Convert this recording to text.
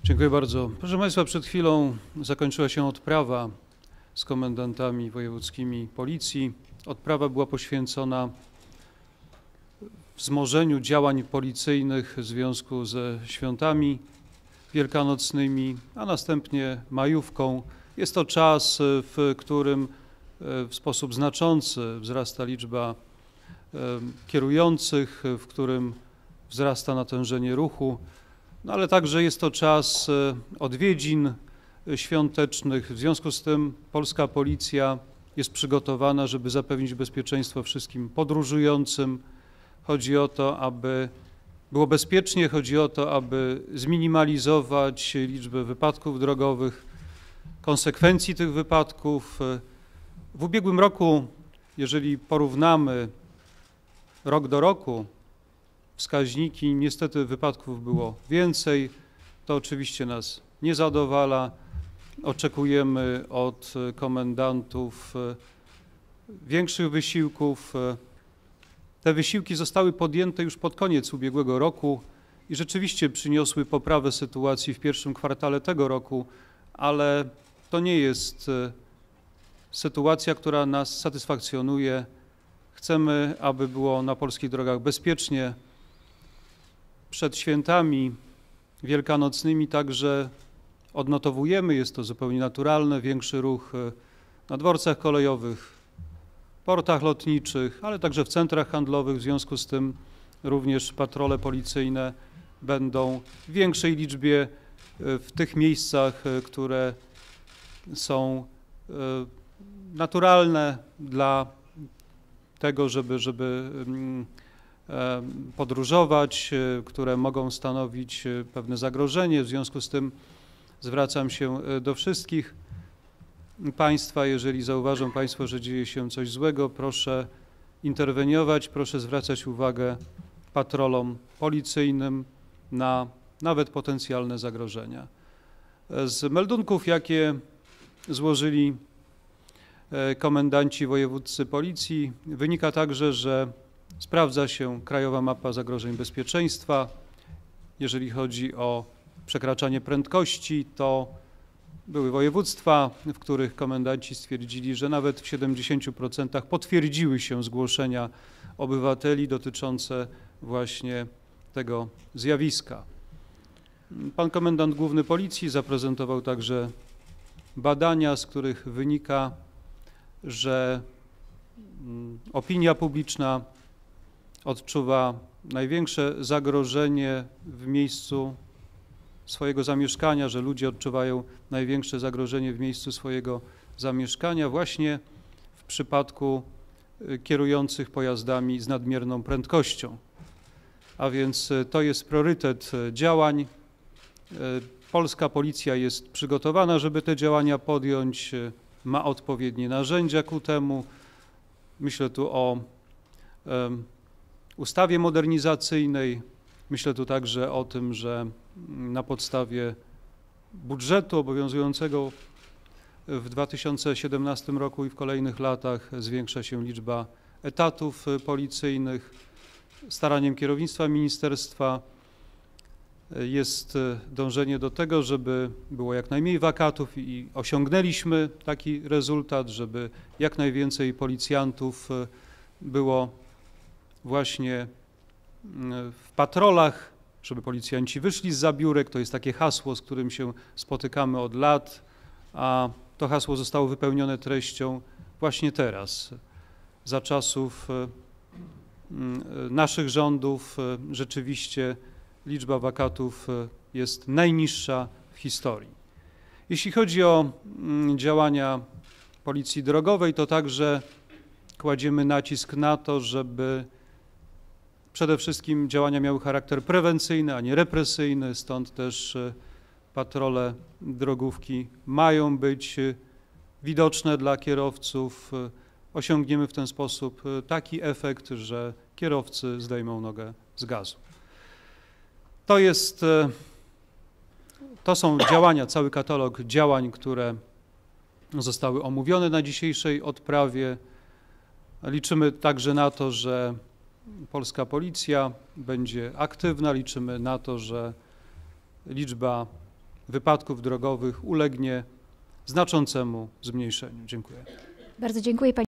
Dziękuję bardzo. Proszę Państwa, przed chwilą zakończyła się odprawa z komendantami wojewódzkimi Policji. Odprawa była poświęcona wzmożeniu działań policyjnych w związku ze świętami wielkanocnymi, a następnie majówką. Jest to czas, w którym w sposób znaczący wzrasta liczba kierujących, w którym wzrasta natężenie ruchu, no ale także jest to czas odwiedzin świątecznych. W związku z tym polska policja jest przygotowana, żeby zapewnić bezpieczeństwo wszystkim podróżującym. Chodzi o to, aby było bezpiecznie, chodzi o to, aby zminimalizować liczbę wypadków drogowych, konsekwencji tych wypadków. W ubiegłym roku, jeżeli porównamy rok do roku, wskaźniki, niestety wypadków było więcej. To oczywiście nas nie zadowala. Oczekujemy od komendantów większych wysiłków. Te wysiłki zostały podjęte już pod koniec ubiegłego roku i rzeczywiście przyniosły poprawę sytuacji w pierwszym kwartale tego roku, ale to nie jest sytuacja, która nas satysfakcjonuje. Chcemy, aby było na polskich drogach bezpiecznie. Przed świętami wielkanocnymi także odnotowujemy, jest to zupełnie naturalne, większy ruch na dworcach kolejowych, portach lotniczych, ale także w centrach handlowych. W związku z tym również patrole policyjne będą w większej liczbie w tych miejscach, które są naturalne dla tego, żeby podróżować, które mogą stanowić pewne zagrożenie. W związku z tym zwracam się do wszystkich Państwa. Jeżeli zauważą Państwo, że dzieje się coś złego, proszę interweniować, proszę zwracać uwagę patrolom policyjnym na nawet potencjalne zagrożenia. Z meldunków, jakie złożyli komendanci wojewódzcy Policji, wynika także, że sprawdza się krajowa mapa zagrożeń bezpieczeństwa. Jeżeli chodzi o przekraczanie prędkości, to były województwa, w których komendanci stwierdzili, że nawet w 70% potwierdziły się zgłoszenia obywateli dotyczące właśnie tego zjawiska. Pan komendant główny Policji zaprezentował także badania, z których wynika, że opinia publiczna odczuwa największe zagrożenie w miejscu swojego zamieszkania, że ludzie odczuwają największe zagrożenie w miejscu swojego zamieszkania właśnie w przypadku kierujących pojazdami z nadmierną prędkością. A więc to jest priorytet działań. Polska policja jest przygotowana, żeby te działania podjąć, ma odpowiednie narzędzia ku temu. Myślę tu o ustawie modernizacyjnej. Myślę tu także o tym, że na podstawie budżetu obowiązującego w 2017 roku i w kolejnych latach zwiększa się liczba etatów policyjnych. Staraniem kierownictwa ministerstwa jest dążenie do tego, żeby było jak najmniej wakatów i osiągnęliśmy taki rezultat, żeby jak najwięcej policjantów było właśnie w patrolach, żeby policjanci wyszli zza biurek. To jest takie hasło, z którym się spotykamy od lat, a to hasło zostało wypełnione treścią właśnie teraz. Za czasów naszych rządów rzeczywiście liczba wakatów jest najniższa w historii. Jeśli chodzi o działania Policji Drogowej, to także kładziemy nacisk na to, żeby przede wszystkim działania miały charakter prewencyjny, a nie represyjny, stąd też patrole drogówki mają być widoczne dla kierowców. Osiągniemy w ten sposób taki efekt, że kierowcy zdejmą nogę z gazu. To są działania, cały katalog działań, które zostały omówione na dzisiejszej odprawie. Liczymy także na to, że polska policja będzie aktywna, liczymy na to, że liczba wypadków drogowych ulegnie znaczącemu zmniejszeniu. Dziękuję. Bardzo dziękuję.